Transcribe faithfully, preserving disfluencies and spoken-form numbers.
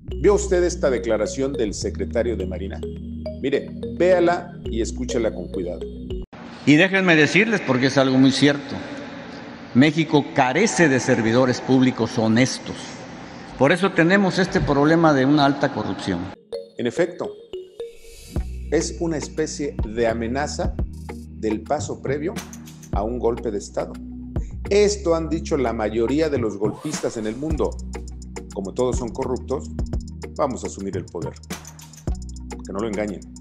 ¿Vio usted esta declaración del secretario de Marina? Mire, véala y escúchela con cuidado. Y déjenme decirles, porque es algo muy cierto, México carece de servidores públicos honestos. Por eso tenemos este problema de una alta corrupción. En efecto, es una especie de amenaza del paso previo a un golpe de Estado. Esto han dicho la mayoría de los golpistas en el mundo. Como todos son corruptos, vamos a asumir el poder. Que no lo engañen.